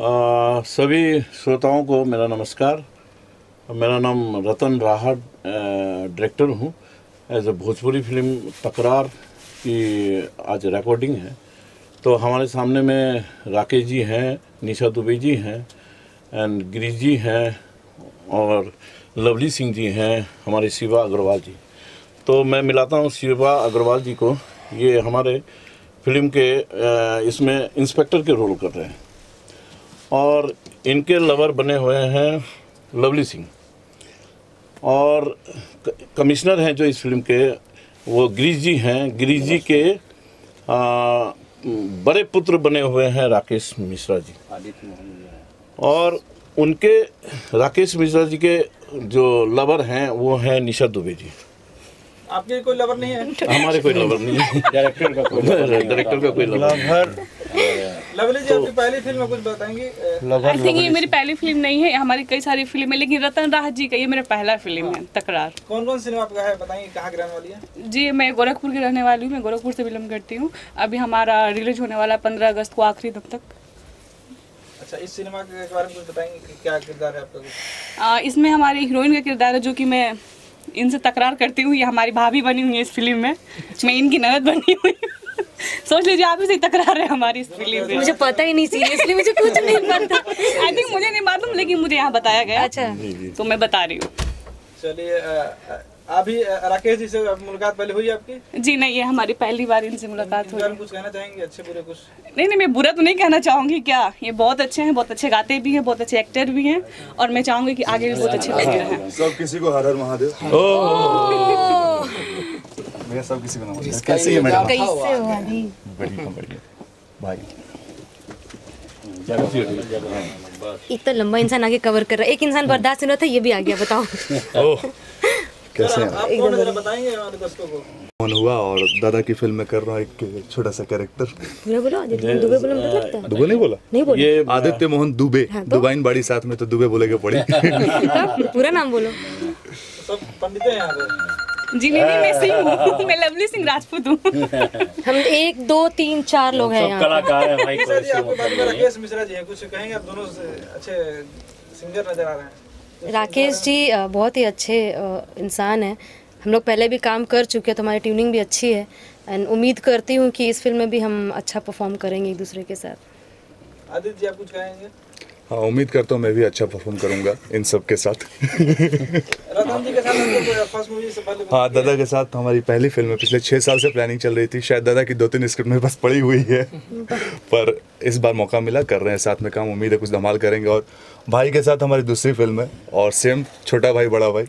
सभी श्रोताओं को मेरा नमस्कार। मेरा नाम रतन राहत डायरेक्टर हूँ। एज ए भोजपुरी फिल्म तकरार की आज रिकॉर्डिंग है। तो हमारे सामने में राकेश जी हैं, निशा दुबे जी हैं एंड गिरीश जी हैं और लवली सिंह जी हैं, हमारे शिवा अग्रवाल जी। तो मैं मिलाता हूँ शिवा अग्रवाल जी को। ये हमारे फिल्म के इसमें इंस्पेक्टर के रोल कर रहे हैं और इनके लवर बने हुए हैं लवली सिंह और कमिश्नर हैं जो इस फिल्म के वो गिरीश जी हैं। गिरीश जी के बड़े पुत्र बने हुए हैं राकेश मिश्रा जी और उनके राकेश मिश्रा जी के जो लवर हैं वो हैं निशा दुबे जी। आपके कोई लवर नहीं है? हमारे कोई लवर नहीं है। डायरेक्टर का कोई लवर। लवली जी, आपकी पहली फिल्म में कुछ बताएंगे? आई थिंक ये मेरी पहली फिल्म नहीं है, हमारी कई सारी फिल्म है, लेकिन रतन राहत जी का ये मेरा पहला फिल्म है तकरार। कौन कौन सिनेमा आपका है, बताएंगे कहाँ की रहने वाली है? जी, मैं गोरखपुर की रहने वाली हूँ। मैं गोरखपुर से बिलोंग करती हूँ। अभी हमारा रिलीज होने वाला 15 अगस्त को आखिरी दिन तक। अच्छा, इस सिनेमा के बारे में कुछ बताएंगे कि क्या किरदार है आपका? इसमें हमारी हीरोइन का किरदार है जो कि मैं इनसे तकरार करती हूँ। ये हमारी भाभी बनी हुई है इस फिल्म में, मैं इनकी ननद बनी हुई हूँ। सोच लीजिए आप इसे तकरार है हमारी इस फिल्म में। मुझे पता ही नहीं, सीरियसली मुझे कुछ नहीं पता। आई थिंक मुझे नहीं मालूम, लेकिन मुझे यहाँ बताया गया। अच्छा, तो मैं बता रही हूँ। चलिए, अभी राकेश जी से मुलाकात पहले हुई आपकी? जी नहीं, ये हमारी पहली बार इनसे मुलाकात हुई। कुछ कहना चाहेंगे, अच्छे बुरे कुछ? नहीं, मैं बुरा तो नहीं कहना चाहूँगी। क्या ये बहुत अच्छे हैं, बहुत अच्छे गाते भी हैं, बहुत अच्छे एक्टर भी हैं और मैं चाहूँगी कि आगे भी बहुत अच्छे एक्टर हैं। सब किसी को हर हर महादेव। भैया सब किसी को नमस्कार। कैसे है मैडम? कैसे हो बढ़िया बढ़िया भाई। इतना लंबा इंसान आगे कवर कर रहा है, एक इंसान बर्दाश्त नहीं था, ये भी आ गया। बताओ कैसे हैं आप? कौन जरा बताएंगे हमारे दोस्तों को? कौन हुआ और दादा की फिल्म में कर रहा हूँ एक छोटा सा कैरेक्टर। बोलो आदित्य दुबे बोलो, मतलब लगता है दुबे नहीं बोला? नहीं बोला। ये आदित्य मोहन दुबे। दुबाइन बाड़ी साथ में तो दुबे बोलेगे पड़ी। पूरा नाम बोलो। सब पंडित हैं यहाँ पे? जी नहीं, मैं सिंह हूँ। मैं लवली सिंह राजपूत हूँ। हम 1 2 3 4 लोग हैं यहाँ। कलाकार है भाई। निशा जी, आपके बारे में राकेश मिश्रा जी हैं, कुछ कहेंगे? आप दोनों अच्छे सिंगर नजर आ रहे हैं। राकेश जी बहुत ही अच्छे इंसान हैं। हम लोग पहले भी काम कर चुके हैं, तो हमारी ट्यूनिंग भी अच्छी है एंड उम्मीद करती हूँ कि इस फिल्म में भी हम अच्छा परफॉर्म करेंगे एक दूसरे के साथ। आदित्य जी, आप कुछ कहेंगे? हाँ, उम्मीद करता हूँ मैं भी अच्छा परफॉर्म करूँगा इन सब के साथ। रतन जी के साथ फर्स्ट मूवी से पहले? हाँ, दादा के साथ हमारी पहली फिल्म है। पिछले 6 साल से प्लानिंग चल रही थी। शायद दादा की 2-3 स्क्रिप्ट मेरे पास पड़ी हुई है, पर इस बार मौका मिला, कर रहे हैं साथ में काम। उम्मीद है कुछ धमाल करेंगे। और भाई के साथ हमारी दूसरी फिल्म है और सेम छोटा भाई बड़ा भाई।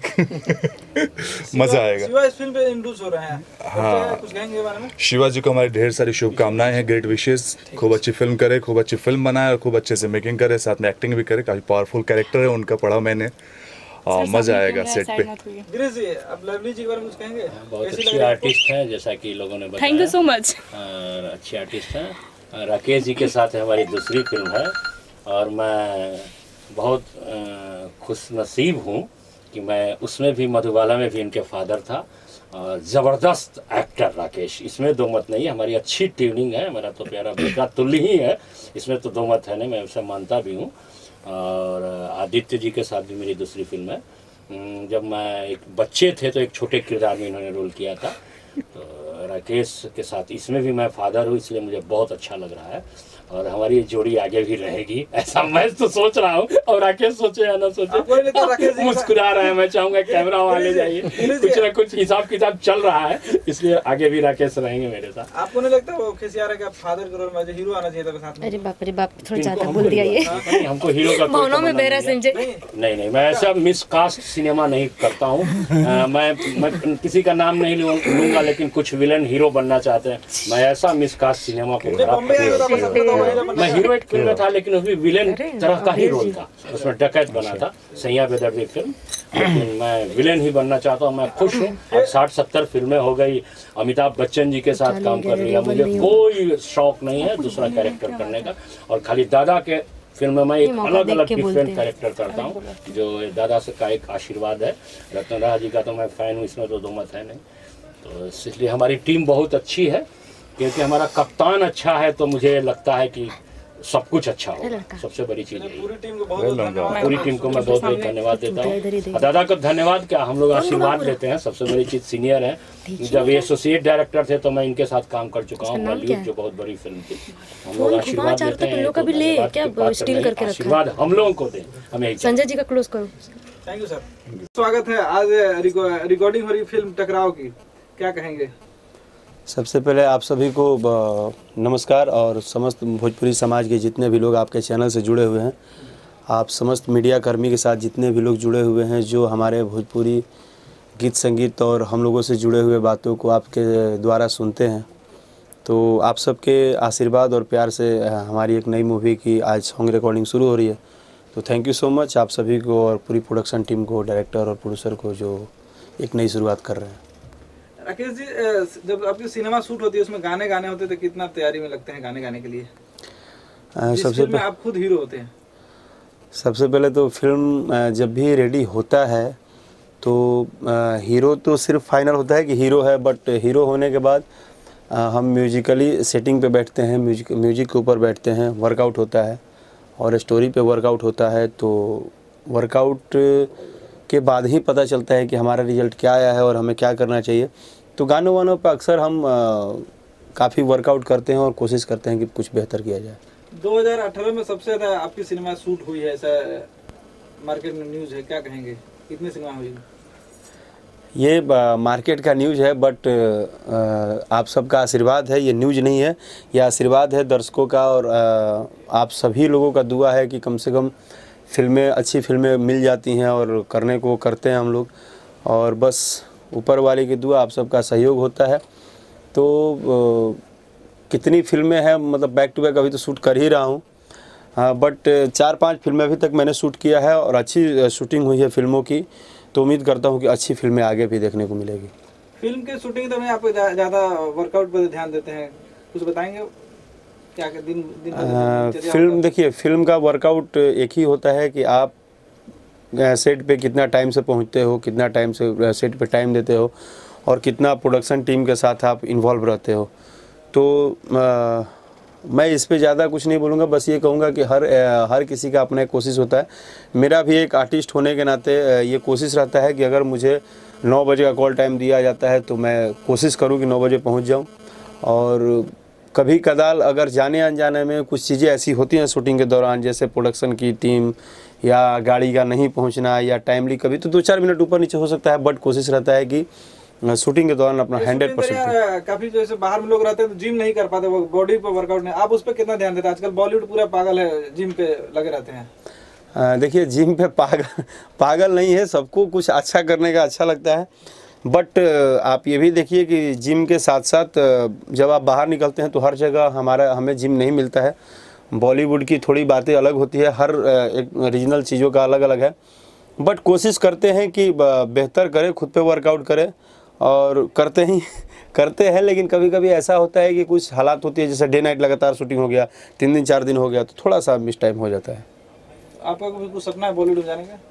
मजा आएगा। शिवा इस फिल्म पे इंट्रोड्यूस हो रहे हैं। हाँ, कुछ कहेंगे बारे में? शिवा जी को हमारी ढेर सारी शुभकामनाएं हैं, ग्रेट विशेस। खूब अच्छी फिल्म करे, खूब अच्छी फिल्म बनाए और खूब अच्छे से मेकिंग करे, साथ में एक्टिंग भी करे। काफी पावरफुल कैरेक्टर है उनका, पढ़ा मैंने। मजा आएगा सेट पे। गिरीश जी, अब लवली जी के बारे में कुछ कहेंगे? बहुत अच्छी आर्टिस्ट हैं, जैसा कि लोगों ने बताया। Thank you so much. अच्छी आर्टिस्ट हैं। राकेश जी के साथ हमारी दूसरी फिल्म है और मैं बहुत खुश नसीब हूँ कि मैं उसमें भी, मधुबाला में भी इनके फादर था। ज़बरदस्त एक्टर राकेश, इसमें दो मत नहीं है। हमारी अच्छी ट्यूनिंग है, मेरा तो प्यारा बेटा तुल्य ही है, इसमें तो दो मत है नहीं, मैं उसे मानता भी हूँ। और आदित्य जी के साथ भी मेरी दूसरी फिल्म है। जब मैं एक बच्चे थे तो एक छोटे किरदार में इन्होंने रोल किया था। तो राकेश के साथ इसमें भी मैं फादर हूँ, इसलिए मुझे बहुत अच्छा लग रहा है और हमारी जोड़ी आगे भी रहेगी, ऐसा मैं तो सोच रहा हूँ। और राकेश सोचे या ना सोचे, मुस्कुरा रहे हैं। मैं चाहूँगा कैमरा वाले जाइए, कुछ ना कुछ हिसाब किताब चल रहा है, इसलिए आगे भी राकेश रहेंगे मेरे साथ। आपको नहीं लगता वो खिसिया रहा है कि फादर के रोल में हीरो आना चाहिए था साथ में? अरे बाप रे बाप, थोड़ा ज्यादा बोल दिया ये। हमको हीरो का भावनाओं में बहरा समझे। नहीं, मैं ऐसा मिसकास्ट सिनेमा नहीं करता हूँ। मैं किसी का नाम नहीं लूंगा, लेकिन कुछ विलन हीरो बनना चाहते हैं, मैं ऐसा मिसकास्ट सिनेमा को। मैं हीरो एक फिल्म में था, लेकिन उसमें विलेन तरह का ही रोल था, उसमें डकैत बना था, सैया बेदर्दी फिल्म। लेकिन मैं विलेन ही बनना चाहता हूँ। मैं खुश हूँ। अब 60-70 फिल्में हो गई, अमिताभ बच्चन जी के साथ काम कर लिया, मुझे कोई शौक नहीं है दूसरा कैरेक्टर करने का। और खाली दादा के फिल्म में मैं एक अलग अलग डिफरेंट कैरेक्टर करता हूँ, जो दादा से का एक आशीर्वाद है। रतन राज जी का तो मैं फ़ैन हूँ, इसमें तो दो मत है नहीं। तो इसलिए हमारी टीम बहुत अच्छी है, क्योंकि हमारा कप्तान अच्छा है, तो मुझे लगता है कि सब कुछ अच्छा होगा, सबसे बड़ी चीज़ यही। पूरी टीम को बहुत धन्यवाद। पूरी टीम को मैं बहुत बहुत धन्यवाद देता हूँ। दादा को धन्यवाद क्या, हम लोग आशीर्वाद लेते हैं, सबसे बड़ी चीज़ सीनियर है। जब ये एसोसिएट डायरेक्टर थे तो मैं इनके साथ काम कर चुका हूँ, बॉलीवुड जो बहुत बड़ी फिल्म थी। हम लोग आशीर्वाद देते हैं, आशीर्वाद हम लोगों को दें, हमें। संजय जी का क्लोज करो। Thank you sir. स्वागत है, आज रिकॉर्डिंग हो रही फिल्म टकराव की, क्या कहेंगे? सबसे पहले आप सभी को नमस्कार, और समस्त भोजपुरी समाज के जितने भी लोग आपके चैनल से जुड़े हुए हैं, आप समस्त मीडिया कर्मी के साथ जितने भी लोग जुड़े हुए हैं, जो हमारे भोजपुरी गीत संगीत और हम लोगों से जुड़े हुए बातों को आपके द्वारा सुनते हैं, तो आप सबके आशीर्वाद और प्यार से हमारी एक नई मूवी की आज सॉन्ग रिकॉर्डिंग शुरू हो रही है। तो थैंक यू सो मच आप सभी को और पूरी प्रोडक्शन टीम को, डायरेक्टर और प्रोड्यूसर को, जो एक नई शुरुआत कर रहे हैं। राकेश जी, जब आपकी सिनेमा शूट होती है उसमें गाने गाने होते तो कितना तैयारी में लगते हैं गाने गाने के लिए? सबसे पहले आप खुद हीरो होते हैं। सबसे पहले तो फिल्म जब भी रेडी होता है तो हीरो तो सिर्फ फाइनल होता है कि हीरो है, बट हीरो होने के बाद हम म्यूजिकली सेटिंग पे बैठते हैं, म्यूजिक के ऊपर बैठते हैं, वर्कआउट होता है और स्टोरी पे वर्कआउट होता है। तो वर्कआउट के बाद ही पता चलता है कि हमारा रिजल्ट क्या आया है और हमें क्या करना चाहिए। तो गानों वानों पर अक्सर हम काफ़ी वर्कआउट करते हैं और कोशिश करते हैं कि कुछ बेहतर किया जाए। 2018 में सबसे ज़्यादा आपकी सिनेमा शूट हुई है, ऐसा मार्केट में न्यूज़ है, क्या कहेंगे? कितनी सिनेमा हुई? ये मार्केट का न्यूज़ है, बट आप सबका आशीर्वाद है, ये न्यूज़ नहीं है, ये आशीर्वाद है दर्शकों का। और आप सभी लोगों का दुआ है कि कम से कम फिल्में, अच्छी फिल्में मिल जाती हैं और करने को करते हैं हम लोग, और बस ऊपर वाले की दुआ, आप सबका सहयोग होता है। तो कितनी फिल्में हैं, मतलब बैक टू बैक अभी तो शूट कर ही रहा हूँ, हाँ, बट 4-5 फिल्में अभी तक मैंने शूट किया है और अच्छी शूटिंग हुई है फिल्मों की। तो उम्मीद करता हूँ कि अच्छी फिल्में आगे भी देखने को मिलेगी। फिल्म के शूटिंग तो में आप ज़्यादा वर्कआउट पर ध्यान देते हैं, कुछ बताएंगे क्या? फिल्म देखिए, फिल्म का वर्कआउट एक ही होता है कि आप सेट पे कितना टाइम से पहुंचते हो, कितना टाइम से सेट पे टाइम देते हो, और कितना प्रोडक्शन टीम के साथ आप इन्वॉल्व रहते हो। तो मैं इस पे ज़्यादा कुछ नहीं बोलूँगा, बस ये कहूँगा कि हर किसी का अपना एक कोशिश होता है। मेरा भी एक आर्टिस्ट होने के नाते ये कोशिश रहता है कि अगर मुझे 9 बजे का कॉल टाइम दिया जाता है तो मैं कोशिश करूँ कि 9 बजे पहुँच जाऊँ। और कभी कदाल अगर जाने अनजाने में कुछ चीज़ें ऐसी होती हैं शूटिंग के दौरान, जैसे प्रोडक्शन की टीम या गाड़ी का नहीं पहुंचना या टाइमली कभी तो 2-4 मिनट ऊपर नीचे हो सकता है, बट कोशिश रहता है कि शूटिंग के दौरान अपना 100%। काफ़ी जैसे बाहर में लोग रहते हैं तो जिम नहीं कर पाते, वो बॉडी पर वर्कआउट नहीं, आप उस पर कितना ध्यान देते हैं? आजकल बॉलीवुड पूरा पागल है, जिम पे लगे रहते हैं। देखिए, जिम पे पागल नहीं है, सबको कुछ अच्छा करने का अच्छा लगता है, बट आप ये भी देखिए कि जिम के साथ साथ जब आप बाहर निकलते हैं तो हर जगह हमें जिम नहीं मिलता है। बॉलीवुड की थोड़ी बातें अलग होती है, हर एक रीजनल चीज़ों का अलग अलग है, बट कोशिश करते हैं कि बेहतर करें, खुद पे वर्कआउट करें, और करते हैं। लेकिन कभी कभी ऐसा होता है कि कुछ हालात होती है, जैसे डे नाइट लगातार शूटिंग हो गया, 3 दिन 4 दिन हो गया, तो थोड़ा सा मिस टाइम हो जाता है। आपका कुछ सपना है बॉलीवुड जाने का?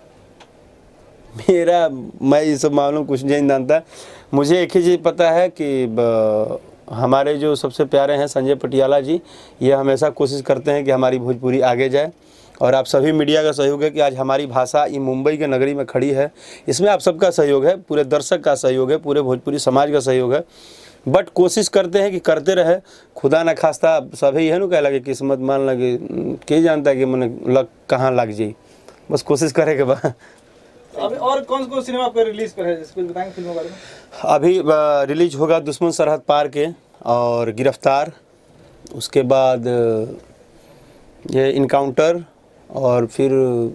मैं ये सब मालूम कुछ नहीं जानता। मुझे एक ही चीज़ पता है कि हमारे जो सबसे प्यारे हैं संजय पटियाला जी, ये हमेशा कोशिश करते हैं कि हमारी भोजपुरी आगे जाए, और आप सभी मीडिया का सहयोग है कि आज हमारी भाषा ये मुंबई के नगरी में खड़ी है। इसमें आप सबका सहयोग है, पूरे दर्शक का सहयोग है, पूरे भोजपुरी समाज का सहयोग है, बट कोशिश करते हैं कि करते रहे। खुदा न खास्ता सभी है ना, कह लगे किस्मत मान लगे, के जानता है कि मन लग कहाँ लग जाए, बस कोशिश करे के बाद। अभी और कौन कौन सिनेमा पर रिलीज पर है, जिसको बताएंगे फिल्मों के बारे में? अभी रिलीज होगा दुश्मन सरहद पार के और गिरफ्तार, उसके बाद ये इनकाउंटर, और फिर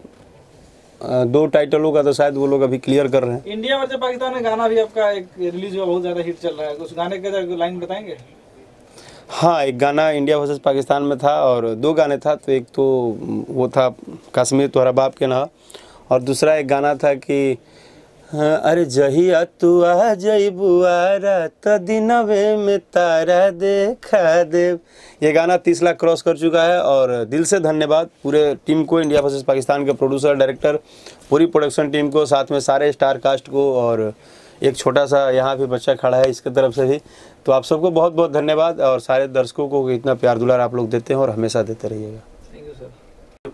2 टाइटलों का तो शायद वो लोग अभी क्लियर कर रहे हैं। इंडिया वर्सेस पाकिस्तान में गाना भी आपका एक रिलीज हुआ, बहुत ज़्यादा हिट चल रहा है, उस गाने के लाइन बताएंगे? हाँ, एक गाना इंडिया वर्सेस पाकिस्तान में था और 2 गाने था। तो एक तो वो था कश्मीर तोहरा बाप के ना, और दूसरा एक गाना था कि अरे जहिया तू आ जइबुआरा त दिनवे में तारा देखा देव। ये गाना 30 लाख क्रॉस कर चुका है, और दिल से धन्यवाद पूरे टीम को, इंडिया वर्सेस पाकिस्तान के प्रोड्यूसर, डायरेक्टर, पूरी प्रोडक्शन टीम को, साथ में सारे स्टार कास्ट को, और एक छोटा सा यहाँ भी बच्चा खड़ा है इसकी तरफ से भी। तो आप सबको बहुत बहुत धन्यवाद, और सारे दर्शकों को इतना प्यार दुलार आप लोग देते हैं और हमेशा देते रहिएगा।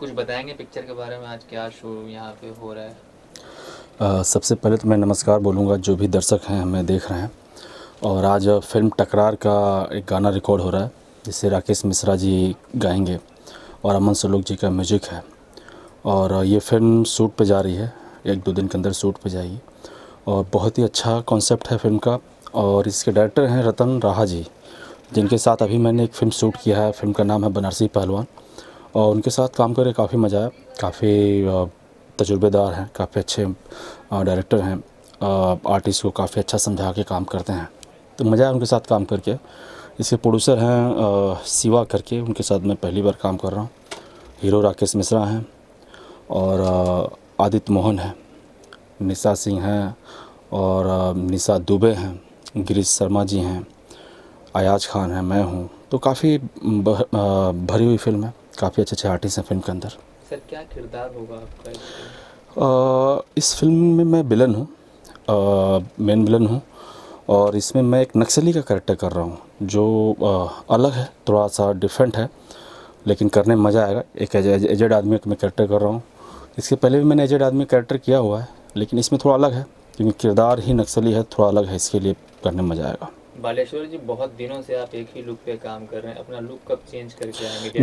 कुछ बताएंगे पिक्चर के बारे में, आज क्या शो यहाँ पे हो रहा है? सबसे पहले तो मैं नमस्कार बोलूँगा जो भी दर्शक हैं हमें देख रहे हैं। और आज फिल्म टकरार का एक गाना रिकॉर्ड हो रहा है जिसे राकेश मिश्रा जी गाएंगे और अमन सलोक जी का म्यूजिक है। और ये फिल्म शूट पे जा रही है, 1-2 दिन के अंदर शूट पे जाएगी और बहुत ही अच्छा कॉन्सेप्ट है फिल्म का। और इसके डायरेक्टर हैं रतन राहा जी, जिनके साथ अभी मैंने एक फ़िल्म शूट किया है। फिल्म का नाम है बनारसी पहलवान और उनके साथ काम करके काफ़ी मज़ा आया। काफ़ी तजुर्बेदार हैं, काफ़ी अच्छे डायरेक्टर हैं, आर्टिस्ट को काफ़ी अच्छा समझा के काम करते हैं, तो मज़ा आया उनके साथ काम करके। इसके प्रोड्यूसर हैं शिवा करके, उनके साथ मैं पहली बार काम कर रहा हूँ। हीरो राकेश मिश्रा हैं और आदित्य मोहन हैं, निशा सिंह हैं और निशा दुबे हैं, गिरीश शर्मा जी हैं, अयाज खान है, मैं हूँ। तो काफ़ी भरी हुई फिल्म है, काफ़ी अच्छे आर्टिस्ट हैं फिल्म के अंदर। सर क्या किरदार होगा आपका इस फिल्म में? मैं विलन हूँ, मेन विलन हूँ और इसमें मैं एक नक्सली का कैरेक्टर कर रहा हूँ जो अलग है, थोड़ा सा डिफरेंट है, लेकिन करने में मज़ा आएगा। एक एजेड आदमी का मैं कैरेक्टर कर रहा हूँ। इसके पहले भी मैंने एजेड आदमी कैरेक्टर किया हुआ है, लेकिन इसमें थोड़ा अलग है क्योंकि किरदार ही नक्सली है, थोड़ा अलग है, इसके लिए करने में मज़ा आएगा। बालेश्वर जी, बहुत दिनों से आप एक ही लुक पे काम कर रहे हैं, अपना लुक कब चेंज करके आएंगे?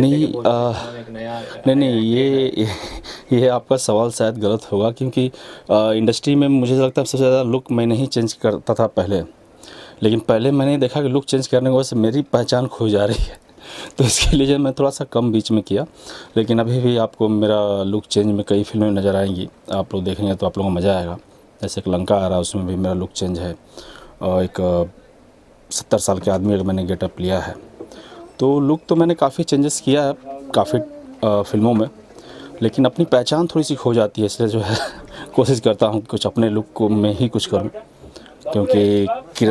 नहीं, ये आपका सवाल शायद गलत होगा क्योंकि इंडस्ट्री में मुझे लगता है सबसे ज़्यादा लुक मैं नहीं चेंज करता था पहले, लेकिन पहले मैंने देखा कि लुक चेंज करने की वजह से मेरी पहचान खो जा रही है, तो इसके लिए मैं थोड़ा सा कम बीच में किया। लेकिन अभी भी आपको मेरा लुक चेंज में कई फिल्में नज़र आएंगी, आप लोग देखेंगे तो आप लोगों को मज़ा आएगा। जैसे एक लंका आ रहा है, उसमें भी मेरा लुक चेंज है और एक 70 साल के आदमी का मैंने गेटअप लिया है। तो लुक तो मैंने काफ़ी चेंजेस किया है काफ़ी फिल्मों में, लेकिन अपनी पहचान थोड़ी सी खो जाती है, इसलिए जो है कोशिश करता हूँ कुछ अपने लुक को मैं ही कुछ करूँ, क्योंकि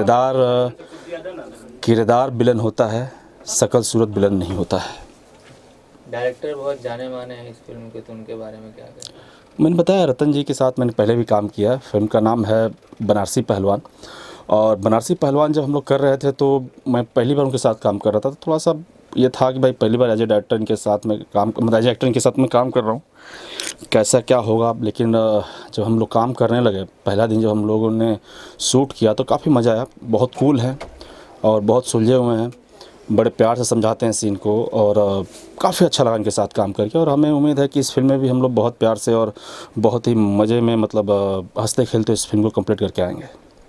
किरदार विलन होता है, शकल सूरत विलन नहीं होता है। डायरेक्टर बहुत जाने माने हैं इस फिल्म के, तो उनके बारे में क्या कहें? मैंने बताया रतन जी के साथ मैंने पहले भी काम किया है। फिल्म का नाम है बनारसी पहलवान और बनारसी पहलवान जब हम लोग कर रहे थे तो मैं पहली बार उनके साथ काम कर रहा था, तो थोड़ा सा ये था कि भाई पहली बार एज ए डायरेक्टर इनके साथ में एज एक्टर इनके साथ में काम कर रहा हूँ, कैसा क्या होगा। लेकिन जब हम लोग काम करने लगे, पहला दिन जब हम लोगों ने शूट किया तो काफ़ी मज़ा आया। बहुत कूल है और बहुत सुलझे हुए हैं, बड़े प्यार से समझाते हैं सीन को और काफ़ी अच्छा लगा इनके साथ काम करके। और हमें उम्मीद है कि इस फिल्म में भी हम लोग बहुत प्यार से और बहुत ही मज़े में मतलब हंसते खेलते इस फिल्म को कंप्लीट करके आएंगे।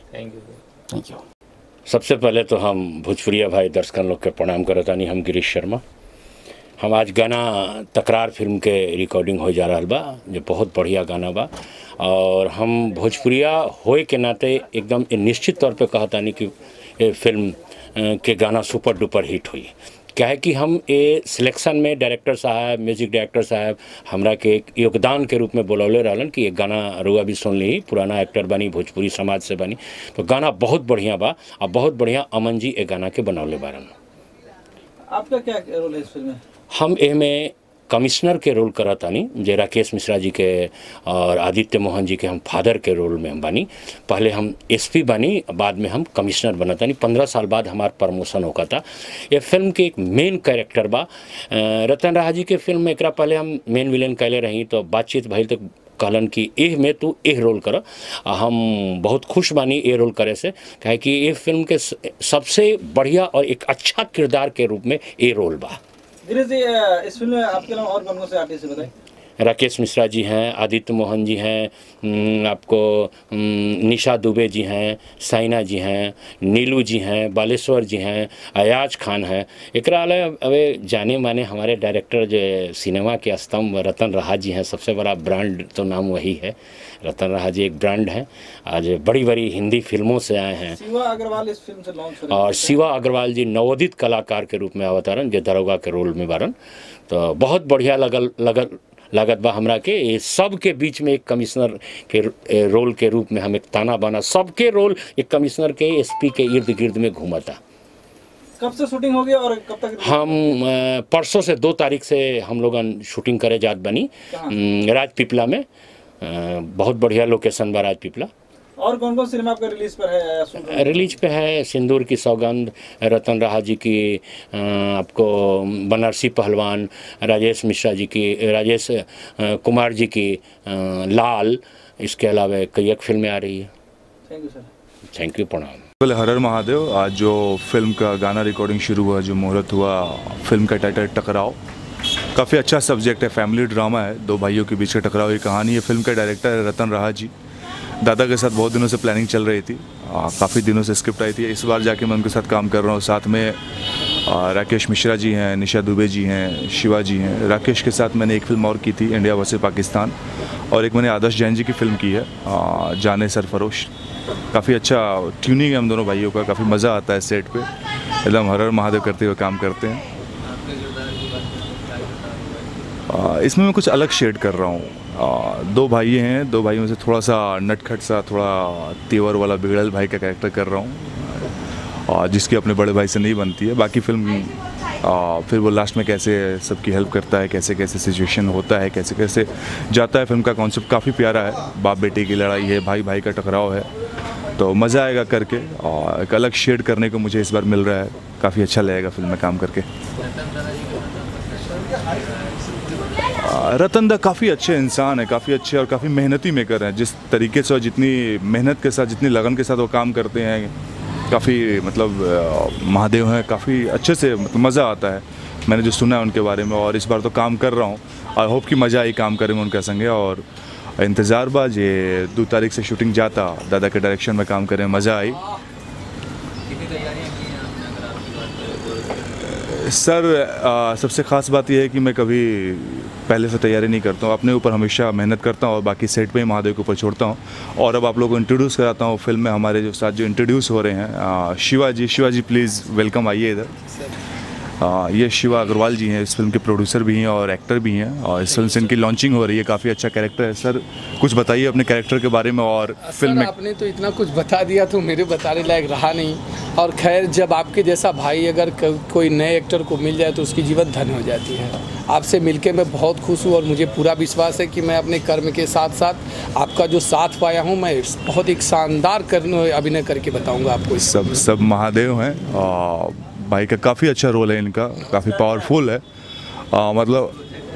Thank you. सबसे पहले तो हम भोजपुरिया भाई दर्शकन लोग के प्रणाम करतानी। हम गिरीश शर्मा। हम आज गाना तकरार फिल्म के रिकॉर्डिंग हो जा रहा बा, जो बहुत बढ़िया गाना बा और हम भोजपुरिया होए के नाते एकदम निश्चित तौर पे कहतानी कि ये फिल्म के गाना सुपर डुपर हिट हुई। क्या है कि हम ये सिलेक्शन में डायरेक्टर साहब, म्यूजिक डायरेक्टर साहब हमरा के एक योगदान के रूप में बोलौले रहलन कि ये गाना रुआ भी सुन ली, पुराना एक्टर बनी, भोजपुरी समाज से बनी, तो गाना बहुत बढ़िया बा और बहुत बढ़िया अमन जी ये गाना के बनौले बारन। आपका क्या रोल है इस फिल्म में? हम में कमिश्नर के रोल करतानी, जे राकेश मिश्रा जी के और आदित्य मोहन जी के हम फादर के रोल में हम बनी। पहले हम एसपी बनी, बाद में हम कमिश्नर बनतानी। 15 साल बाद हमारा प्रमोशन होगा था। ये फिल्म के एक मेन कैरेक्टर बा। रतन राहा जी के फिल्म में एक पहले हम मेन विलेन कैले रही, तो बातचीत भइल तो कहलन कि एह में तू एह रोल कर। हम बहुत खुश बानी ये रोल करे से, काहे कि ये फिल्म के सबसे बढ़िया और एक अच्छा किरदार के रूप में ये रोल बा। गिरीश जी, इस फिल्म में आपके अलावा और कौन से आर्टिस्ट बताएं? राकेश मिश्रा जी हैं, आदित्य मोहन जी हैं, आपको निशा दुबे जी हैं, साइना जी हैं, नीलू जी हैं, बालेश्वर जी हैं, अयाज खान हैं। एकरा अवे जाने माने हमारे डायरेक्टर जो सिनेमा के स्तंभ रतन राहा जी हैं। सबसे बड़ा ब्रांड तो नाम वही है, रतन राहा जी एक ब्रांड हैं। आज बड़ी बड़ी हिंदी फिल्मों से आए हैं। शिवा अग्रवाल इस फिल्म से लॉन्च हो और शिवा अग्रवाल जी नवोदित कलाकार के रूप में अवतारन, जो दरोगा के रोल में बारन। तो बहुत बढ़िया लागत बा हमरा के। ये सब के बीच में एक कमिश्नर के रोल के रूप में हम एक ताना बाना, सबके रोल एक कमिश्नर के एसपी के इर्द गिर्द में घूमता। कब से शूटिंग होगी और कब तक? हम परसों से 2 तारीख से हम लोग शूटिंग करे जात बनी राजपीपला में। बहुत बढ़िया लोकेशन बा राजपीपला। और कौन कौन सिनेमा आपका रिलीज पर है? रिलीज पे है सिंदूर की सौगंध, रतन राहा जी की, आपको बनारसी पहलवान, राजेश मिश्रा जी की, राजेश कुमार जी की लाल, इसके अलावा कई एक फिल्में आ रही है। Thank you sir. Thank you, प्रणाम। पहले हर हर महादेव। आज जो फिल्म का गाना रिकॉर्डिंग शुरू हुआ, जो मुहूर्त हुआ, फिल्म का टाइटल टकराव। काफ़ी अच्छा सब्जेक्ट है, फैमिली ड्रामा है, दो भाइयों के बीच का टकराव की कहानी है। फिल्म का डायरेक्टर है रतन राहा जी। दादा के साथ बहुत दिनों से प्लानिंग चल रही थी, काफ़ी दिनों से स्क्रिप्ट आई थी। इस बार जाके मैं उनके साथ काम कर रहा हूँ। साथ में राकेश मिश्रा जी हैं, निशा दुबे जी हैं, शिवा जी हैं। राकेश के साथ मैंने एक फिल्म और की थी, इंडिया वर्सेस पाकिस्तान, और एक मैंने आदर्श जैन जी की फिल्म की है, जाने सरफरोश। काफ़ी अच्छा ट्यूनिंग है हम दोनों भाइयों का, काफ़ी मज़ा आता है सेट पे, एकदम हर हर महादेव करते हुए काम करते हैं। इसमें मैं कुछ अलग शेड कर रहा हूँ। दो भाई हैं, दो भाइयों से थोड़ा सा नटखट सा, थोड़ा तेवर वाला बिगड़ल भाई का कैरेक्टर कर रहा हूँ, जिसकी अपने बड़े भाई से नहीं बनती है। बाकी फिल्म फिर वो लास्ट में कैसे सबकी हेल्प करता है, कैसे कैसे सिचुएशन होता है, कैसे कैसे जाता है। फिल्म का कॉन्सेप्ट काफ़ी प्यारा है, बाप बेटे की लड़ाई है, भाई भाई का टकराव है, तो मज़ा आएगा करके। और एक अलग शेड करने को मुझे इस बार मिल रहा है, काफ़ी अच्छा लगेगा फिल्म में काम करके। रतन दा काफ़ी अच्छे इंसान है, काफ़ी अच्छे और काफ़ी मेहनती मेकर हैं। जिस तरीके से और जितनी मेहनत के साथ, जितनी लगन के साथ वो काम करते हैं, काफ़ी मतलब महादेव हैं, काफ़ी अच्छे से, मतलब मज़ा आता है मैंने जो सुना है उनके बारे में। और इस बार तो काम कर रहा हूँ, आई होप कि मज़ा आई काम करेंगे उनके संगे। और इंतज़ार बाज ये 2 तारीख से शूटिंग जाता, दादा के डायरेक्शन में काम करें, मज़ा आई। सर सबसे ख़ास बात यह है कि मैं कभी पहले से तैयारी नहीं करता हूँ, अपने ऊपर हमेशा मेहनत करता हूँ और बाकी सेट पे ही महादेव के ऊपर छोड़ता हूँ। और अब आप लोगों को इंट्रोड्यूस कराता हूँ फिल्म में हमारे जो साथ जो इंट्रोड्यूस हो रहे हैं, शिवा जी प्लीज़ वेलकम, आइए इधर। ये शिवा अग्रवाल जी हैं, इस फिल्म के प्रोड्यूसर भी हैं और एक्टर भी हैं, और इस फिल्म से इनकी लॉन्चिंग हो रही है। काफ़ी अच्छा कैरेक्टर है। सर कुछ बताइए अपने कैरेक्टर के बारे में और फिल्म में। आपने तो इतना कुछ बता दिया तो मेरे बताने लायक रहा नहीं। और खैर, जब आपके जैसा भाई अगर कोई नए एक्टर को मिल जाए तो उसकी जीवन धन्य हो जाती है। आपसे मिलके मैं बहुत खुश हूँ और मुझे पूरा विश्वास है कि मैं अपने कर्म के साथ साथ आपका जो साथ पाया हूँ, मैं बहुत एक शानदार अभिनय करके बताऊँगा आपको। सब महादेव हैं, भाई का काफ़ी अच्छा रोल है इनका, काफ़ी पावरफुल है। मतलब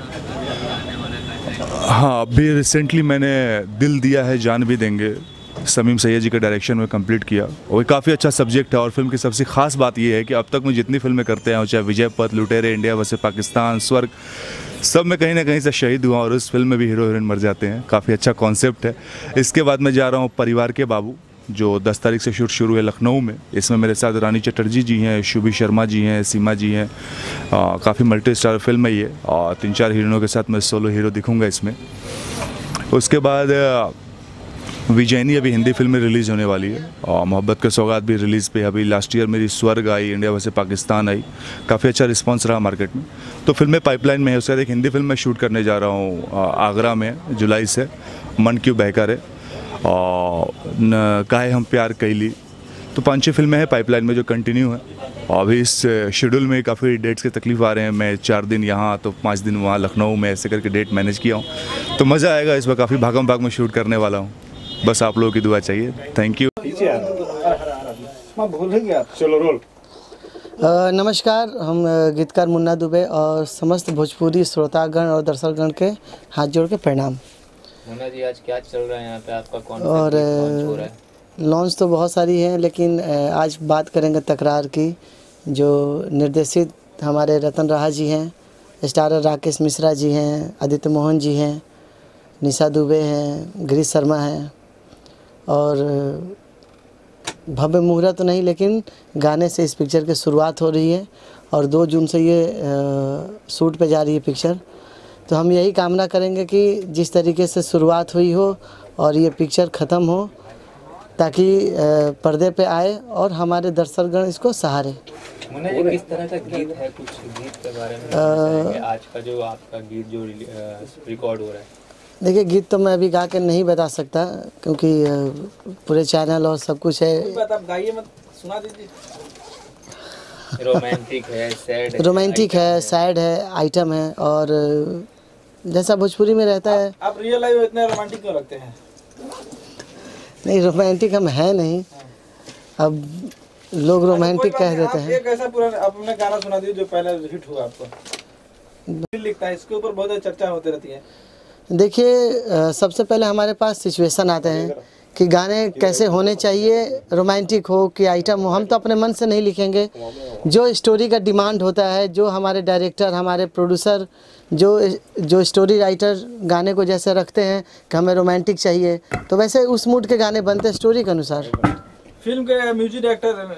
हाँ, अभी रिसेंटली मैंने दिल दिया है जान भी देंगे, समीम सैयद जी के डायरेक्शन में कंप्लीट किया, और काफ़ी अच्छा सब्जेक्ट है। और फिल्म की सबसे खास बात यह है कि अब तक मैं जितनी फिल्में करते हैं, चाहे विजय पथ, लुटेरे, इंडिया वर्सेस पाकिस्तान, स्वर्ग, सब में कहीं ना कहीं से शहीद हुआ और उस फिल्म में भी हीरो हीरोइन मर जाते हैं। काफ़ी अच्छा कॉन्सेप्ट है। इसके बाद मैं जा रहा हूँ परिवार के बाबू, जो 10 तारीख से शूट शुरू है लखनऊ में। इसमें मेरे साथ रानी चटर्जी जी हैं, शुभी शर्मा जी हैं, सीमा जी हैं। काफ़ी मल्टी स्टार फिल्म है ये, और 3-4 हीरोइनों के साथ मैं सोलो हीरो दिखूंगा इसमें। उसके बाद विजयनी अभी हिंदी फिल्म में रिलीज़ होने वाली है, और मोहब्बत के सौगात भी रिलीज़ पे। अभी लास्ट ईयर मेरी स्वर्ग आई, इंडिया वर्सेस पाकिस्तान आई, काफ़ी अच्छा रिस्पांस रहा मार्केट में। तो फिल्में पाइपलाइन में है। उसके बाद एक हिंदी फिल्म में शूट करने जा रहा हूँ आगरा में जुलाई से, मन क्यों बहका रे, और काहे हम प्यार कैली। तो 5-6 फिल्में हैं पाइपलाइन में जो कंटिन्यू है। और अभी इस शेड्यूल में काफ़ी डेट्स की तकलीफ आ रहे हैं। मैं 4 दिन यहाँ तो 5 दिन वहाँ लखनऊ में, ऐसे करके डेट मैनेज किया हूँ। तो मज़ा आएगा इस बार, काफ़ी भागम भाग में शूट करने वाला हूँ। बस आप लोगों की दुआ चाहिए। Thank you. चलो रोल। नमस्कार, हम गीतकार मुन्ना दुबे और समस्त भोजपुरी श्रोतागण और दर्शकगण के हाथ जोड़ के प्रणाम। मुन्ना जी, आज क्या चल रहा है यहाँ पे, आपका कौन और लॉन्च हो रहा है? लॉन्च तो बहुत सारी हैं, लेकिन आज बात करेंगे तकरार की, जो निर्देशित हमारे रतन राहा जी हैं, स्टारर राकेश मिश्रा जी हैं, आदित्य मोहन जी हैं, निशा दुबे हैं, गिरीश शर्मा हैं। और भव्य मुहूर्त तो नहीं, लेकिन गाने से इस पिक्चर की शुरुआत हो रही है और 2 जून से ये शूट पे जा रही है पिक्चर। तो हम यही कामना करेंगे कि जिस तरीके से शुरुआत हुई हो और ये पिक्चर ख़त्म हो, ताकि पर्दे पे आए और हमारे दर्शकगण इसको सहारे। मुन्ना जी, किस तरह का गीत है, कुछ गीत के बारे में आज का जो आपका गीत जो रिकॉर्ड हो रहा है? देखिए, गीत तो मैं अभी गा के नहीं बता सकता, क्योंकि पूरे चैनल और सब कुछ है। आप गाइए, मत सुना दीजिए। रोमांटिक है, सैड है, रोमांटिक है, सैड है, आइटम है, और जैसा भोजपुरी में रहता है। आप रियल लाइफ इतने रोमांटिक क्यों लगते हैं? नहीं, रोमांटिक हम है नहीं, अब लोग रोमांटिक कह देते हैं। एक ऐसा पुराना आपने गाना सुना दिया जो पहले हिट हुआ आपको, दिल लिखता है, इसके ऊपर बहुत चर्चा होती रहती है। देखिए सबसे पहले हमारे पास सिचुएशन आते हैं कि गाने कैसे होने चाहिए, रोमांटिक हो कि आइटम हो। हम तो अपने मन से नहीं लिखेंगे, जो स्टोरी का डिमांड होता है, जो हमारे डायरेक्टर, हमारे प्रोड्यूसर, जो स्टोरी राइटर गाने को जैसे रखते हैं कि हमें रोमांटिक चाहिए, तो वैसे उस मूड के गाने बनते हैं स्टोरी के अनुसार। फिल्म के म्यूजिक डायरेक्टर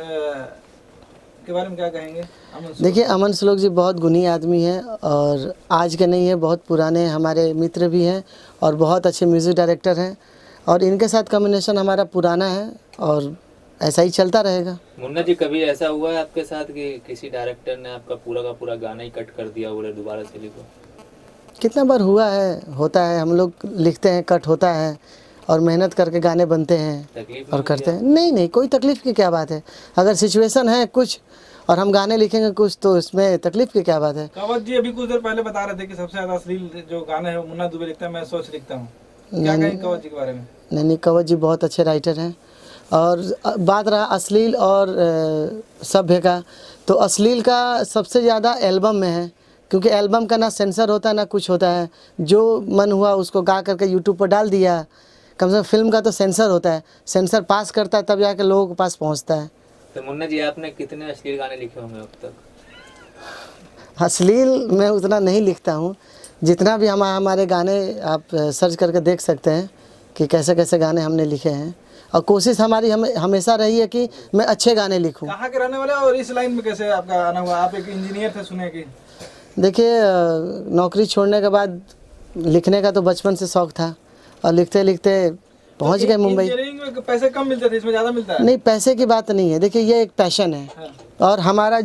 के बारे में क्या कहेंगे? देखिए अमन श्लोक जी बहुत गुणी आदमी हैं और आज के नहीं है, बहुत पुराने हमारे मित्र भी हैं और बहुत अच्छे म्यूज़िक डायरेक्टर हैं और इनके साथ कॉम्बिनेशन हमारा पुराना है और ऐसा ही चलता रहेगा। मुन्ना जी, कभी ऐसा हुआ है आपके साथ कि किसी डायरेक्टर ने आपका पूरा का पूरा गाना ही कट कर दिया, बोले दोबारा से लिखो? कितना बार हुआ है, होता है, हम लोग लिखते हैं, कट होता है और मेहनत करके गाने बनते हैं और करते हैं। नहीं, कोई तकलीफ़ की क्या बात है, अगर सिचुएशन है कुछ और हम गाने लिखेंगे कुछ, तो इसमें तकलीफ की क्या बात है। कंवर जी अभी कुछ देर पहले बता रहे थे कि सबसे ज्यादा अश्लील जो गाने हैं मुन्ना दुबे लिखता है, मैं सोच लिखता हूँ, क्या कहेंगे कंवर जी के बारे में? नहीं, कंवर जी बहुत अच्छे राइटर हैं। और बात रहा अश्लील और सभ्य का, तो अश्लील का सबसे ज़्यादा एल्बम में है, क्योंकि एल्बम का ना सेंसर होता है ना कुछ होता है, जो मन हुआ उसको गा करके यूट्यूब पर डाल दिया। कम से कम फिल्म का तो सेंसर होता है, सेंसर पास करता है तब जाके लोगों के पास पहुंचता है। तो मुन्ना जी आपने कितने अश्लील गाने लिखे होंगे अब तक? अश्लील मैं उतना नहीं लिखता हूं, जितना भी हमारे गाने आप सर्च करके देख सकते हैं कि कैसे कैसे गाने हमने लिखे हैं और कोशिश हमारी हमेशा रही है कि मैं अच्छे गाने लिखूं। कहाँ के रहने वाले और इस लाइन में कैसे आपका आना हुआ? आप एक इंजीनियर थे सुने कि? देखिए नौकरी छोड़ने के बाद लिखने का तो बचपन से शौक था और लिखते लिखते पहुंच गए मुंबई। इंजीनियरिंग में पैसे कम मिलते थे, इसमें ज़्यादा मिलता है? नहीं, पैसे की बात नहीं है, देखिए ये एक पैशन है। हाँ। और हमारा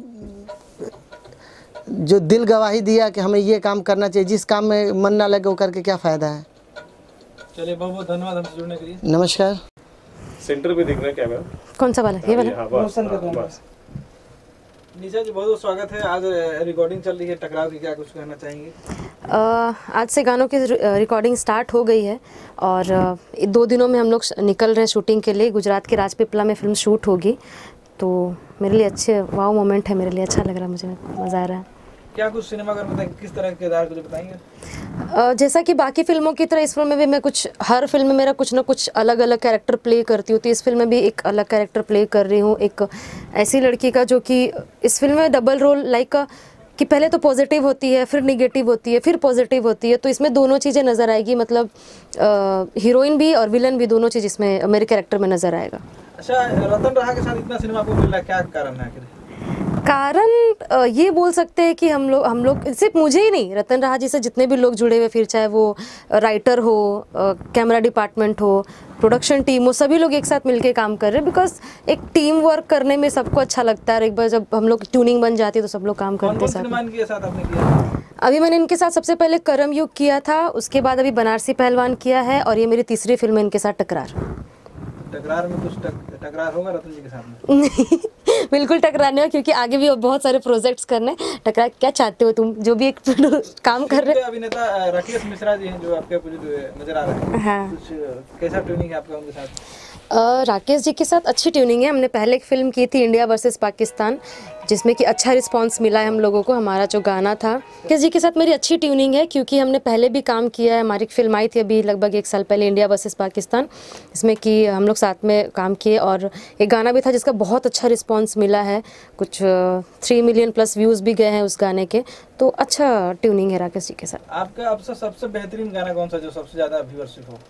जो दिल गवाही दिया कि हमें ये काम करना चाहिए, जिस काम में मन ना लगे वो करके क्या फ़ायदा है। चलिए बहुत बहुत धन्यवाद हमसे जुड़ने के लिए। नमस्कार। सेंटर पे देखना क्या मैम? कौन सा वाला? ये वाला? बस। निशा जी बहुत बहुत स्वागत है, आज रिकॉर्डिंग चल रही है टकराव की, क्या कुछ कहना चाहेंगे? आज से गानों की रिकॉर्डिंग स्टार्ट हो गई है और 2 दिनों में हम लोग निकल रहे हैं शूटिंग के लिए। गुजरात के राजपीपला में फिल्म शूट होगी, तो मेरे लिए अच्छे वाव मोमेंट है, मेरे लिए अच्छा लग रहा है, मुझे मज़ा आ रहा है। क्या कुछ सिनेमाघर में किस तरह के किरदार को बताएंगे? जैसा कि बाकी फिल्मों की तरह इस फिल्म में भी मैं हर फिल्म में मेरा कुछ ना कुछ अलग अलग कैरेक्टर प्ले करती हूँ, तो इस फिल्म में भी एक अलग कैरेक्टर प्ले कर रही हूँ, एक ऐसी लड़की का जो कि इस फिल्म में डबल रोल लाइक कि पहले तो पॉजिटिव होती है, फिर निगेटिव होती है, फिर पॉजिटिव होती है, तो इसमें दोनों चीज़ें नज़र आएगी, मतलब हीरोइन भी और विलन भी, दोनों चीज़ इसमें मेरे कैरेक्टर में नज़र आएगा। अच्छा, रतन राहा के साथ इतना सिनेमा आपको मिल रहा है, क्या कारण है? कारण ये बोल सकते हैं कि हम लोग सिर्फ मुझे ही नहीं, रतन राहा जी से जितने भी लोग जुड़े हुए, फिर चाहे वो राइटर हो, कैमरा डिपार्टमेंट हो, प्रोडक्शन टीम हो, सभी लोग एक साथ मिलके काम कर रहे हैं, बिकॉज एक टीम वर्क करने में सबको अच्छा लगता है। एक बार जब हम लोग ट्यूनिंग बन जाती है तो सब लोग काम करते हैं साथ। अभी मैंने इनके साथ सबसे पहले करम युग किया था, उसके बाद अभी बनारसी पहलवान किया है और ये मेरी तीसरी फिल्म है इनके साथ टकरार। टकरार में कुछ टकरार होगा रतन जी के साथ में? नहीं, बिल्कुल टकरार नहीं हो, क्योंकि आगे भी बहुत सारे प्रोजेक्ट्स करने। टकरार क्या चाहते हो तुम, जो भी एक काम कर रहे? अभिनेता राकेश मिश्रा जी हैं जो आपके नजर आ रहे हैं। हाँ। कुछ कैसा ट्यूनिंग है आपका उनके साथ? राकेश जी के साथ अच्छी ट्यूनिंग है। हमने पहले एक फिल्म की थी इंडिया वर्सेस पाकिस्तान, जिसमें कि अच्छा रिस्पांस मिला है हम लोगों को, हमारा जो गाना था। राकेश जी के साथ मेरी अच्छी ट्यूनिंग है, क्योंकि हमने पहले भी काम किया है। हमारी फिल्म आई थी अभी लगभग 1 साल पहले, इंडिया वर्सेस पाकिस्तान, इसमें कि हम लोग साथ में काम किए और एक गाना भी था जिसका बहुत अच्छा रिस्पॉन्स मिला है, कुछ 3 मिलियन प्लस व्यूज़ भी गए हैं उस गाने के, तो अच्छा ट्यूनिंग है राकेश जी के साथ। आपका अब सबसे बेहतरीन गाना कौन सा जो सबसे ज़्यादा व्यूअरशिप हो?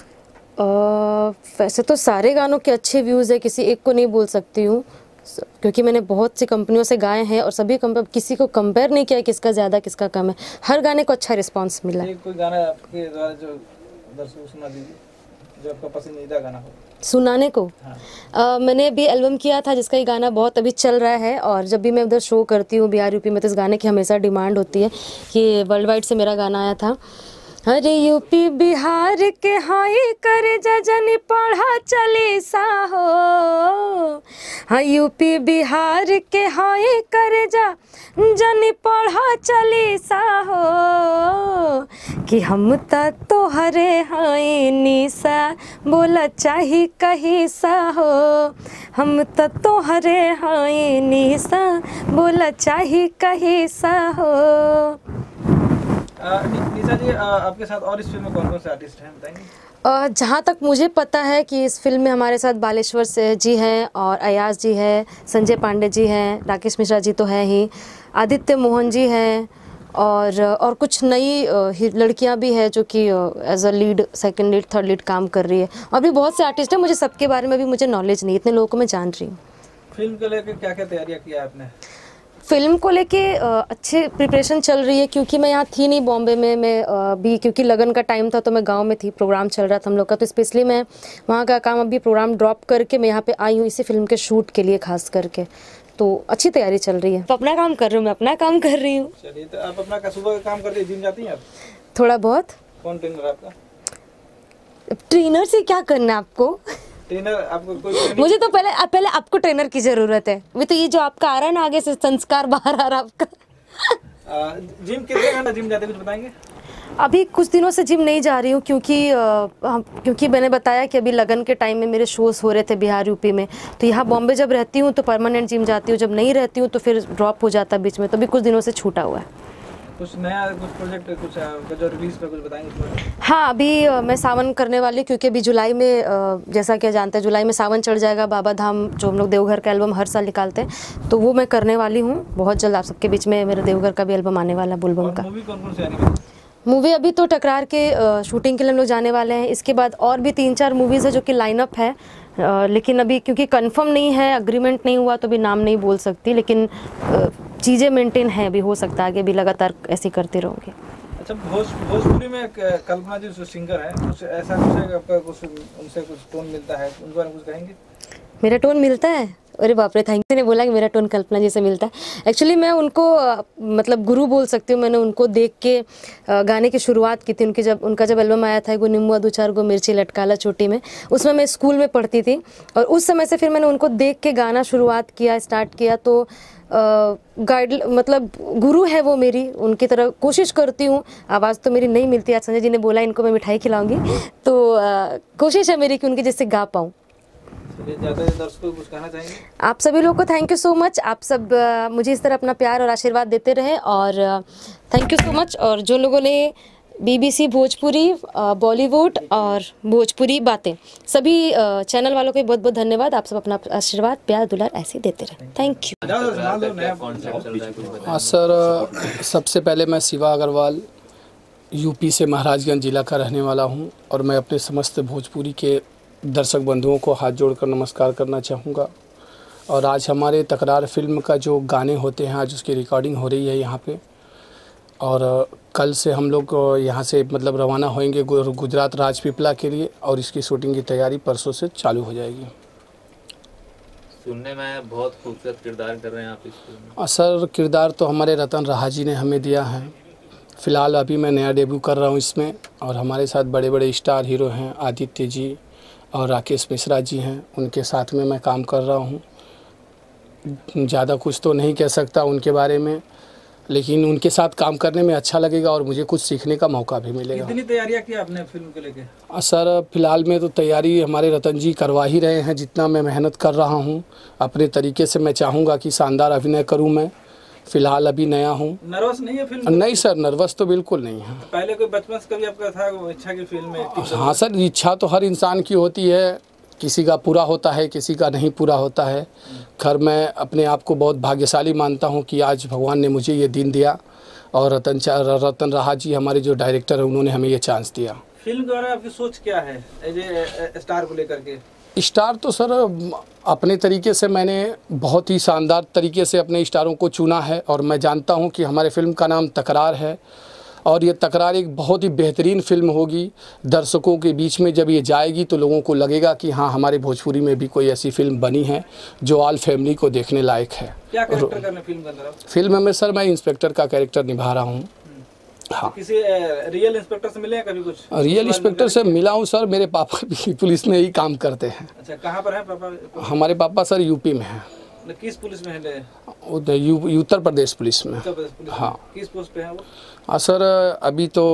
वैसे तो सारे गानों के अच्छे व्यूज़ है, किसी एक को नहीं बोल सकती हूँ, क्योंकि मैंने बहुत सी कंपनियों से गाए हैं और सभी किसी को कंपेयर नहीं किया किसका ज़्यादा किसका कम है, हर गाने को अच्छा रिस्पांस मिला। कोई गाना आपके द्वारा जो दर्शकों को सुना दीजिए, जो आपका पसंदीदा गाना हो सुनाने को। हाँ। मैंने अभी एल्बम किया था जिसका ये गाना बहुत अभी चल रहा है, और जब भी मैं उधर शो करती हूँ बिहार यूपी में, तो इस गाने की हमेशा डिमांड होती है कि वर्ल्ड वाइड से मेरा गाना आया था। अरे यूपी बिहार के हाई करे जजनी पढ़ा चली सा हो, हाँ यूपी बिहार के हाई करे जा जनी पढ़ा चली सा हो, कि हम तोहरे हाई निशा बोला चाही कही सा हो, हम तोहरे हाई निशा बोला चाही कही सा हो। निशा जी, आपके साथ और इस फिल्म में कौन कौन से आर्टिस्ट हैं बताएंगे? जहाँ तक मुझे पता है कि इस फिल्म में हमारे साथ बालेश्वर से जी हैं और अयाज जी हैं, संजय पांडे जी हैं, राकेश मिश्रा जी तो हैं ही, आदित्य मोहन जी हैं और कुछ नई लड़कियां भी हैं जो कि as a lead, second lead, third lead काम कर रही है। और भी बहुत से आर्टिस्ट हैं, मुझे सबके बारे में भी मुझे नॉलेज नहीं, इतने लोगों को मैं जान रही हूँ। फिल्म को लेकर क्या क्या तैयारियाँ किया आपने? फिल्म को लेके अच्छे प्रिपरेशन चल रही है, क्योंकि मैं यहाँ थी नहीं बॉम्बे में, मैं भी क्योंकि लगन का टाइम था तो मैं गांव में थी, प्रोग्राम चल रहा था हम लोग का, तो स्पेशली मैं वहाँ का काम अभी प्रोग्राम ड्रॉप करके मैं यहाँ पे आई हूँ इसी फिल्म के शूट के लिए खास करके। तो अच्छी तैयारी चल रही है। तो अपना काम कर रही हूँ, मैं अपना काम कर रही हूँ। चलिए, तो आप अपना सुबह का काम करते हैं, जिम जाती हैं आप? थोड़ा बहुत। कौन ट्रेनर है आपका? ट्रेनर से क्या करना है आपको? ट्रेनर आपको कोई? मुझे तो पहले आपको ट्रेनर की जरूरत है। वो तो ये जो आपका आ रहा है ना, आगे से संस्कार बाहर आ रहा है आपका। जिम कितने घंटा जिम जाते हैं, कुछ बताएंगे? अभी कुछ दिनों से जिम नहीं जा रही हूँ, क्योंकि मैंने बताया कि अभी लगन के टाइम में मेरे शोज़ हो रहे थे बिहार यूपी में, तो यहाँ बॉम्बे जब रहती हूँ तो परमानेंट जिम जाती हूँ, जब नहीं रहती हूँ तो फिर ड्रॉप हो जाता है बीच में, तो अभी कुछ दिनों से छूटा हुआ है। कुछ नया, कुछ प्रोजेक्ट, कुछ जो रिलीज पे कुछ बताएंगे? हाँ, अभी मैं सावन करने वाली, क्योंकि अभी जुलाई में, जैसा कि जानते हैं, जुलाई में सावन चढ़ जाएगा, बाबा धाम जो हम लोग देवघर का एल्बम हर साल निकालते हैं, तो वो मैं करने वाली हूँ बहुत जल्द। आप सबके बीच में मेरे देवघर का भी एल्बम आने वाला है, बुलबम का। मूवी कौन कौन सी आनी है? मूवी अभी तो टकरार के शूटिंग के लिए हम लोग जाने वाले हैं, इसके बाद और भी 3-4 मूवीज़ है जो कि लाइनअप है, लेकिन अभी क्योंकि कंफर्म नहीं है, अग्रीमेंट नहीं हुआ, तो अभी नाम नहीं बोल सकती, लेकिन चीज़ें मेंटेन है, अभी हो सकता है आगे भी लगातार ऐसे करते रहूँगी। अच्छा, भोजपुरी में कल्पना जी जो सिंगर है, कुछ ऐसा कुछ है आपका, कुछ उनसे कुछ टोन मिलता है, उनके बारे में कुछ कहेंगे? मेरा टोन मिलता है? अरे बाप रे, थैंक यू ने बोला कि मेरा टोन कल्पना जी से मिलता है। एक्चुअली मैं उनको मतलब गुरु बोल सकती हूँ। मैंने उनको देख के गाने की शुरुआत की थी। उनका जब एल्बम आया था, एगो निम्बुआ दो चार गो मिर्ची लटकाला चोटी में, उसमें मैं स्कूल में पढ़ती थी और उस समय से फिर मैंने उनको देख के गाना शुरुआत किया, स्टार्ट किया। तो गाइड मतलब गुरु है वो मेरी, उनकी तरह कोशिश करती हूँ। आवाज़ तो मेरी नहीं मिलती, आज संजय जी ने बोला इनको मैं मिठाई खिलाऊंगी, तो कोशिश है मेरी कि उनके जैसे गा पाऊँ। दर्शकों को कुछ कहना चाहेंगे? आप सभी लोगों को थैंक यू सो मच। आप सब मुझे इस तरह अपना प्यार और आशीर्वाद देते रहे और थैंक यू सो मच। और जो लोगों ने BBC भोजपुरी, बॉलीवुड और भोजपुरी बातें, सभी चैनल वालों को बहुत बहुत धन्यवाद। आप सब अपना आशीर्वाद, प्यार, दुलार ऐसे ही देते रहे। Thank you. हाँ सर, सबसे पहले मैं शिवा अग्रवाल यूपी से महाराजगंज जिला का रहने वाला हूँ और मैं अपने समस्त भोजपुरी के दर्शक बंधुओं को हाथ जोड़कर नमस्कार करना चाहूँगा। और आज हमारे तकरार फिल्म का जो गाने होते हैं, आज उसकी रिकॉर्डिंग हो रही है यहाँ पे। और कल से हम लोग यहाँ से मतलब रवाना होएंगे गुजरात राजपीपला के लिए और इसकी शूटिंग की तैयारी परसों से चालू हो जाएगी। सुनने में बहुत खूबसूरत किरदार कर रहे हैं आप इस फिल्म में। सर, किरदार तो हमारे रतन राहा जी ने हमें दिया है। फ़िलहाल अभी मैं नया डेब्यू कर रहा हूँ इसमें और हमारे साथ बड़े बड़े स्टार हीरो हैं, आदित्य जी और राकेश मिश्रा जी हैं, उनके साथ में मैं काम कर रहा हूँ। ज़्यादा कुछ तो नहीं कह सकता उनके बारे में, लेकिन उनके साथ काम करने में अच्छा लगेगा और मुझे कुछ सीखने का मौका भी मिलेगा। कितनी तैयारियां की आपने फिल्म को लेके? सर, फिलहाल में तो तैयारी हमारे रतन जी करवा ही रहे हैं। जितना मैं मेहनत कर रहा हूँ अपने तरीके से, मैं चाहूँगा कि शानदार अभिनय करूँ। मैं फ़िलहाल अभी नया हूँ। नर्वस नहीं है फिल्म? नहीं सर, नर्वस तो बिल्कुल नहीं है। पहले कोई बचपन से कभी आपका था वो इच्छा की फिल्म में? हाँ सर, इच्छा तो हर इंसान की होती है, किसी का पूरा होता है, किसी का नहीं पूरा होता है। खैर, मैं अपने आप को बहुत भाग्यशाली मानता हूँ कि आज भगवान ने मुझे ये दिन दिया और रतन राहा जी हमारे जो डायरेक्टर हैं उन्होंने हमें ये चांस दिया। फिल्म के बारे में आपकी सोच क्या है एज ए स्टार को लेकर के? स्टार तो सर अपने तरीके से मैंने बहुत ही शानदार तरीके से अपने स्टारों को चुना है और मैं जानता हूँ कि हमारे फिल्म का नाम तकरार है और ये तकरार एक बहुत ही बेहतरीन फिल्म होगी। दर्शकों के बीच में जब ये जाएगी तो लोगों को लगेगा कि हाँ, हमारे भोजपुरी में भी कोई ऐसी फिल्म बनी है जो ऑल फैमिली को देखने लायक है। क्या कैरेक्टर करने फिल्म के अंदर? फिल्म में सर मैं इंस्पेक्टर का कैरेक्टर निभा रहा हूँ। हाँ। किसी रियल इंस्पेक्टर से मिले हैं कभी? कुछ रियल इंस्पेक्टर से मिला हूँ सर, मेरे पापा भी पुलिस में ही काम करते हैं। अच्छा, कहाँ पर है पापा? हमारे पापा सर यूपी में हैं। किस पुलिस में है? उत्तर प्रदेश पुलिस में। उत्तर प्रदेश पुलिस। हाँ। किस पोस्ट पे है वो? हाँ सर, अभी तो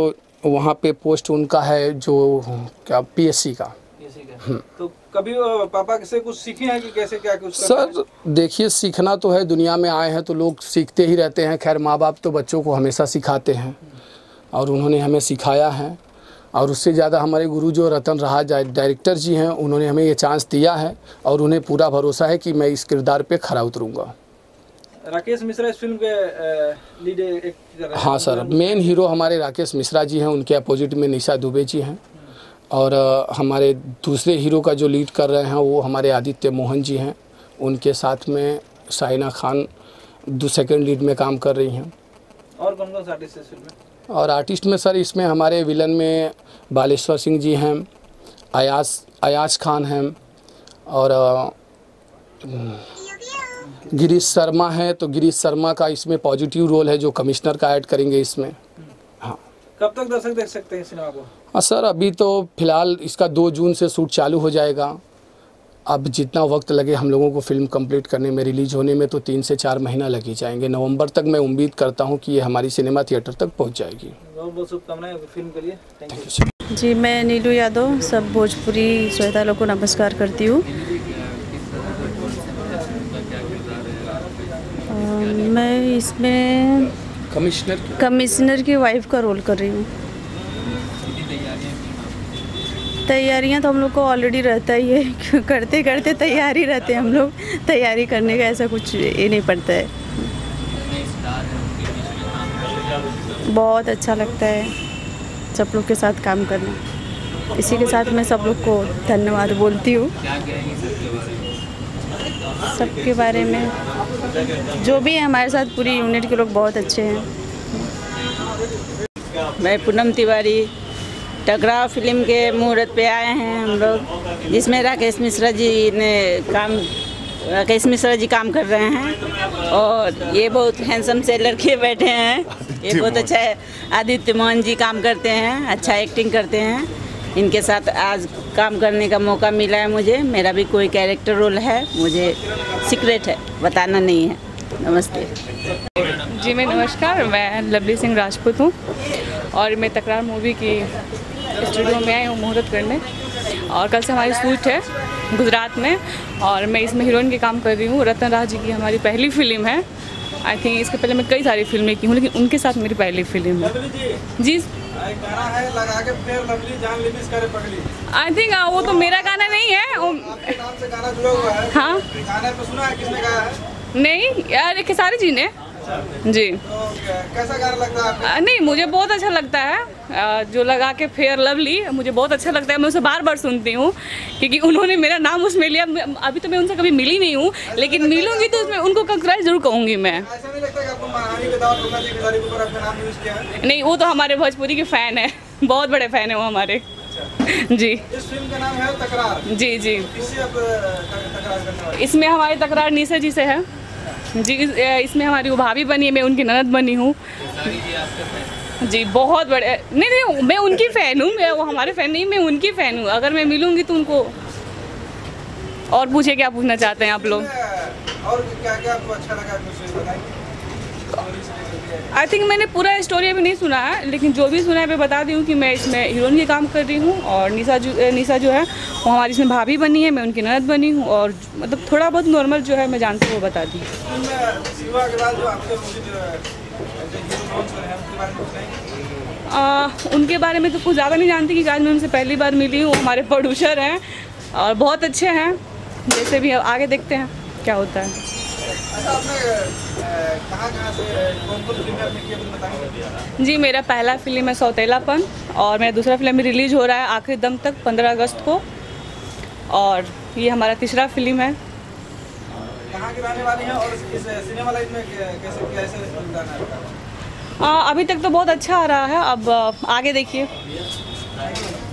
वहाँ पे पोस्ट उनका है जो क्या PSC का। तो कभी पापा से कुछ सीखे हैं कि कैसे क्या कुछ सर देखिए, सीखना तो है, दुनिया में आए हैं तो लोग सीखते ही रहते हैं। खैर माँ बाप तो बच्चों को हमेशा सिखाते हैं और उन्होंने हमें सिखाया है। और उससे ज़्यादा हमारे गुरु जो रतन राहा डायरेक्टर जी हैं, उन्होंने हमें ये चांस दिया है और उन्हें पूरा भरोसा है कि मैं इस किरदार पे खरा उतरूँगा। राकेश मिश्रा इस फिल्म के लीड एक्ट कर रहे हैं। हाँ सर, मेन हीरो हमारे राकेश मिश्रा जी हैं, उनके अपोजिट में निशा दुबे जी हैं। और हमारे दूसरे हीरो का जो लीड कर रहे हैं वो हमारे आदित्य मोहन जी हैं, उनके साथ में साइना खान सेकंड लीड में काम कर रही हैं। और कौन कौन सा आर्टिस्ट है इस फिल्म में? और आर्टिस्ट में सर इसमें हमारे विलन में बालेश्वर सिंह जी हैं, अयाज खान हैं और गिरीश शर्मा है। तो गिरीश शर्मा का इसमें पॉजिटिव रोल है जो कमिश्नर का ऐड करेंगे इसमें। हाँ, कब तक दर्शक देख सकते हैं सिनेमा को? हाँ सर, अभी तो फिलहाल इसका 2 जून से शूट चालू हो जाएगा। अब जितना वक्त लगे हम लोगों को फिल्म कंप्लीट करने में, रिलीज होने में तो 3 से 4 महीना लग ही जाएंगे। नवंबर तक मैं उम्मीद करता हूँ कि ये हमारी सिनेमा थिएटर तक पहुँच जाएगी। बहुत बहुत शुभकामनाएं फिल्म के लिए। Thank you. जी, मैं नीलू यादव सब भोजपुरी श्रोता लोग को नमस्कार करती हूँ। मैं इसमें कमिश्नर की वाइफ का रोल कर रही हूँ। तैयारियां तो हम लोग को ऑलरेडी रहता ही है, करते करते तैयार ही रहते हैं हम लोग। तैयारी करने का ऐसा कुछ ये नहीं पड़ता है। बहुत अच्छा लगता है सब लोग के साथ काम करना। इसी के साथ मैं सब लोग को धन्यवाद बोलती हूँ। सबके बारे में जो भी है हमारे साथ पूरी यूनिट के लोग बहुत अच्छे हैं। मैं पूनम तिवारी, टकराव फिल्म के मुहूर्त पे आए हैं हम लोग, जिसमें राकेश मिश्रा जी काम कर रहे हैं। और ये बहुत हैंडसम से लड़के बैठे हैं, ये बहुत अच्छा है। आदित्य मोहन जी काम करते हैं, अच्छा एक्टिंग करते हैं। इनके साथ आज काम करने का मौका मिला है मुझे। मेरा भी कोई कैरेक्टर रोल है, मुझे सीक्रेट है, बताना नहीं है। नमस्ते जी। मैं नमस्कार, मैं लवली सिंह राजपूत हूँ और मैं तकरार मूवी की स्टूडियो में आई हूँ मुहूर्त करने। और कल से हमारी शूट है गुजरात में और मैं इसमें हीरोइन के काम कर रही हूँ। रतन राहा जी की हमारी पहली फिल्म है। आई थिंक इसके पहले मैं कई सारी फिल्में की हूँ, लेकिन उनके साथ मेरी पहली फिल्म है। जी, गाना है लगा के फिर लवली जान ले मिस करे पगली। आई थिंक वो तो मेरा गाना नहीं है। आपके नाम से गाना जुड़ा हुआ है। हाँ, गाने पे सुना है, किसने गाया है? नहीं यार, एक सारी जी ने। जी, तो कैसा गाना लगता है आपको? नहीं, मुझे बहुत अच्छा लगता है जो लगा के फेयर लवली, मुझे बहुत अच्छा लगता है। मैं उसे बार बार सुनती हूँ क्योंकि उन्होंने मेरा नाम उसमें लिया। अभी तो मैं उनसे कभी मिली नहीं हूँ, लेकिन मिलूंगी तो उसमें उनको कंग्रेचुलेट जरूर कहूँगी मैं। ऐसा नहीं लगता कि आपको महारानी के दावत रुकना चाहिए, के ऊपर अपना नाम यूज किया है? नहीं, वो तो हमारे भोजपुरी के फ़ैन है, बहुत बड़े फ़ैन है वो हमारे। जी। इस फिल्म का नाम है तकरार। जी जी। किससे आप तकरार करने वाले? इसमें हमारी तकरार निशा जी से है जी। इसमें हमारी वो भाभी बनी है, मैं उनकी ननद बनी हूँ जी। बहुत बड़े नहीं, मैं उनकी फ़ैन हूँ। मैं वो हमारे फ़ैन नहीं, मैं उनकी फ़ैन हूँ। अगर मैं मिलूँगी तो उनको और पूछे क्या पूछना चाहते हैं आप लोग। और क्या क्या आपको अच्छा लगा कुछ बताइए। आई थिंक मैंने पूरा स्टोरी अभी नहीं सुना है, लेकिन जो भी सुना है मैं बता दी हूँ कि मैं इसमें हीरोइन के काम कर रही हूँ। और निशा जो है वो हमारी इसमें भाभी बनी है, मैं उनकी ननद बनी हूँ। और मतलब थोड़ा बहुत नॉर्मल जो है मैं जानती हूँ वो बता दी। उनके बारे में तो कुछ ज़्यादा नहीं जानती कि आज मैं उनसे पहली बार मिली हूँ। हमारे प्रोड्यूसर हैं और बहुत अच्छे हैं। जैसे भी आगे देखते हैं क्या होता है। जी, मेरा पहला फिल्म है सौतेलापन और मेरा दूसरा फिल्म भी रिलीज हो रहा है आखिरी दम तक 15 अगस्त को। और ये हमारा तीसरा फिल्म है। कहाँ की रहने वाली हैं और इस सिनेमा लाइफ में कैसे अभी तक तो बहुत अच्छा आ रहा है, अब आगे देखिए।